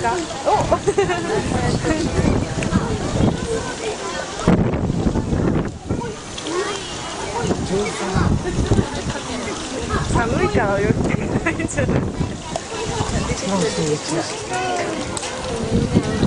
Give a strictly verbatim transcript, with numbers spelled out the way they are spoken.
か？お寒いから泳ぎたくないんじゃない？